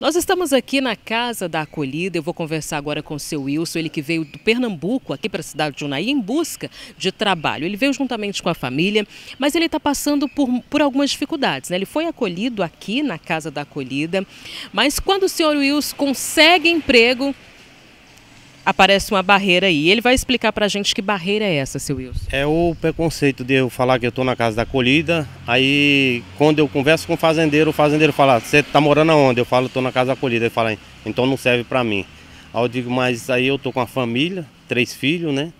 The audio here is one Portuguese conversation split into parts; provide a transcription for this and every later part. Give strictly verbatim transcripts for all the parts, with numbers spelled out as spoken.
Nós estamos aqui na Casa da Acolhida. Eu vou conversar agora com o seu Wilson, ele que veio do Pernambuco, aqui para a cidade de Unai, em busca de trabalho. Ele veio juntamente com a família, mas ele está passando por, por algumas dificuldades, né? Ele foi acolhido aqui na Casa da Acolhida, mas quando o senhor Wilson consegue emprego, aparece uma barreira aí. Ele vai explicar para a gente que barreira é essa, seu Wilson. É o preconceito de eu falar que eu estou na Casa da Acolhida. Aí quando eu converso com o fazendeiro, o fazendeiro fala: você está morando aonde? Eu falo: estou na Casa da Acolhida. Ele fala: então não serve para mim. Aí eu digo: mas aí eu estou com a família, três filhos, né?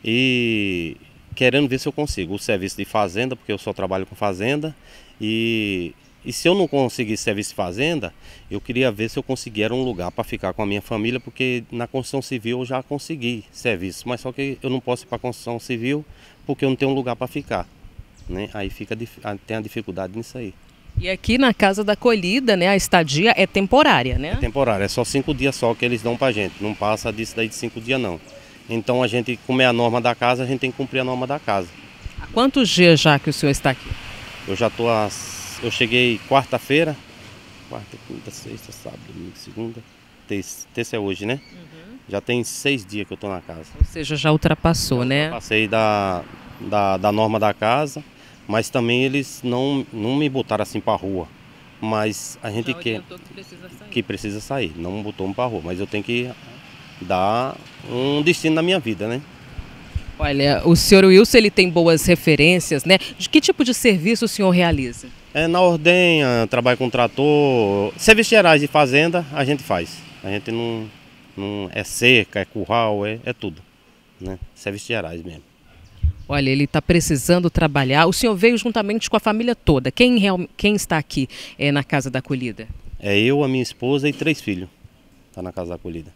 E querendo ver se eu consigo o serviço de fazenda, porque eu só trabalho com fazenda. E E se eu não conseguir serviço de fazenda, eu queria ver se eu conseguia um lugar para ficar com a minha família, porque na construção civil eu já consegui serviço, mas só que eu não posso ir para a construção civil porque eu não tenho um lugar para ficar, né? Aí fica, tem a dificuldade nisso aí. E aqui na Casa da Acolhida, né, a estadia é temporária, né? É temporária, é só cinco dias só que eles dão para a gente, não passa disso daí de cinco dias não. Então a gente, como é a norma da casa, a gente tem que cumprir a norma da casa. Há quantos dias já que o senhor está aqui? Eu já estou às... Eu cheguei quarta-feira, quarta, quinta, sexta, sábado, domingo, segunda, terça, terça é hoje, né? Uhum. Já tem seis dias que eu estou na casa. Ou seja, já ultrapassou, já né? Passei da, da, da norma da casa, mas também eles não, não me botaram assim para rua. Mas a gente quer que precisa sair. Que precisa sair, não botou para rua, mas eu tenho que dar um destino na minha vida, né? Olha, o senhor Wilson, ele tem boas referências, né? De que tipo de serviço o senhor realiza? É na ordenha, trabalho com trator, serviços gerais de fazenda a gente faz. A gente não, não é cerca, é curral, é, é tudo, né? Serviços gerais mesmo. Olha, ele está precisando trabalhar. O senhor veio juntamente com a família toda. Quem, real, quem está aqui é, na Casa da Acolhida? É eu, a minha esposa e três filhos. Está na Casa da Acolhida.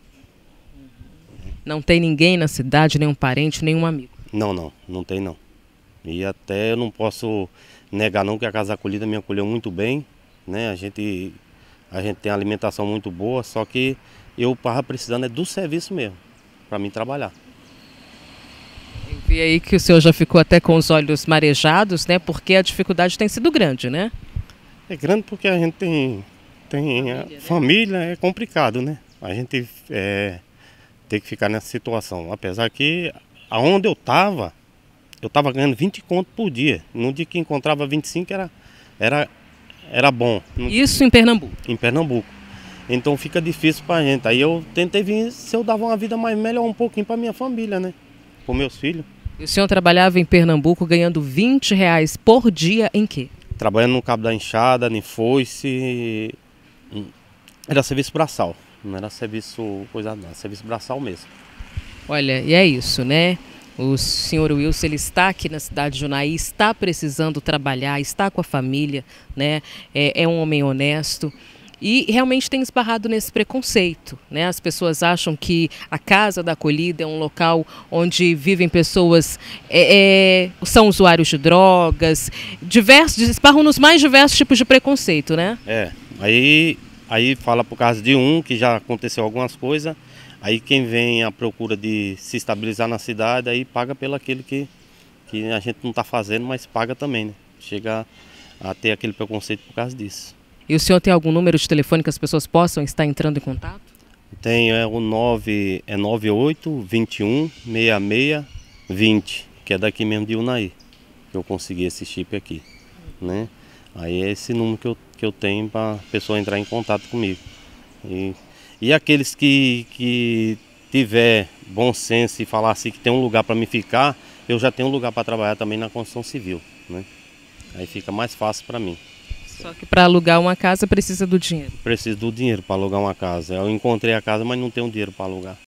Não tem ninguém na cidade, nenhum parente, nenhum amigo? Não, não, não tem não. E até eu não posso negar não que a Casa da Acolhida me acolheu muito bem, né? A gente, a gente tem alimentação muito boa, só que eu estava precisando é do serviço mesmo, para mim trabalhar. Eu vi aí que o senhor já ficou até com os olhos marejados, né? Porque a dificuldade tem sido grande, né? É grande porque a gente tem, tem família, a né? família, é complicado, né? A gente é, tem que ficar nessa situação, apesar que aonde eu estava, eu estava ganhando vinte conto por dia. No dia que encontrava vinte e cinco era, era, era bom. Isso em Pernambuco? Em Pernambuco. Então fica difícil para a gente. Aí eu tentei vir se eu dava uma vida mais melhor um pouquinho para minha família, né? Para meus filhos. E o senhor trabalhava em Pernambuco ganhando vinte reais por dia em quê? Trabalhando no cabo da enxada, em foice. Era serviço braçal. Não era serviço coisa não, era serviço braçal mesmo. Olha, e é isso, né? O senhor Wilson, ele está aqui na cidade de Unai, está precisando trabalhar, está com a família, né? É, é um homem honesto e realmente tem esbarrado nesse preconceito, né? As pessoas acham que a Casa da Acolhida é um local onde vivem pessoas, é, é, são usuários de drogas, diversos, esbarram nos mais diversos tipos de preconceito, né? É, aí, aí fala por causa de um que já aconteceu algumas coisas. Aí quem vem à procura de se estabilizar na cidade, aí paga pelo aquilo que, que a gente não está fazendo, mas paga também, né? Chega a ter aquele preconceito por causa disso. E o senhor tem algum número de telefone que as pessoas possam estar entrando em contato? Tem, é o nove, é nove oito, vinte e um, sessenta e seis, vinte, que é daqui mesmo de Unai, que eu consegui esse chip aqui, né? Aí é esse número que eu, que eu tenho para a pessoa entrar em contato comigo. E, E aqueles que, que tiver bom senso e falar assim que tem um lugar para me ficar, eu já tenho um lugar para trabalhar também na construção civil, né? Aí fica mais fácil para mim. Só que para alugar uma casa precisa do dinheiro. Preciso do dinheiro para alugar uma casa. Eu encontrei a casa, mas não tenho dinheiro para alugar.